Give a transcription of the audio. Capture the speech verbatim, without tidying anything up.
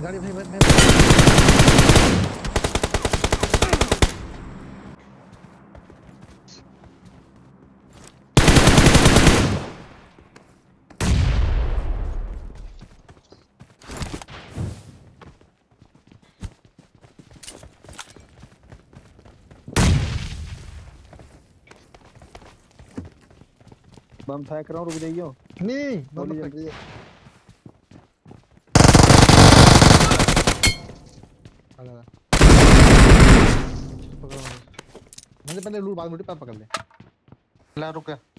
गाड़ी भाई भाई, भाई। बम फेंक रहा हूँ, रुक जाइयो। नहीं नहीं गोली नॉर्मल चल फेंक। रही है। आ जा। पकड़ मुझे। मुझे पहले लूट बाद में पकड़ ले। ला रुक।